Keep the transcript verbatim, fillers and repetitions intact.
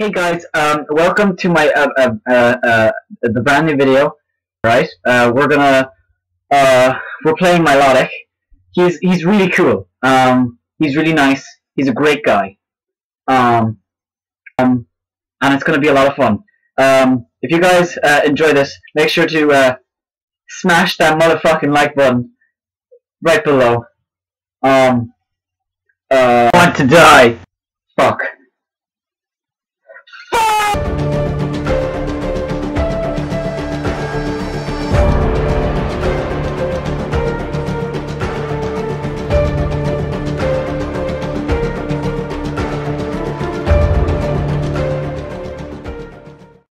Hey guys, um, welcome to my uh, uh, uh, uh, the brand new video. Right, uh, we're gonna uh, we're playing Melodic. He's he's really cool. Um, he's really nice. He's a great guy. Um, um, and it's gonna be a lot of fun. Um, if you guys uh, enjoy this, make sure to uh, smash that motherfucking like button right below. Um, uh, I want to die. Fuck. Fuck!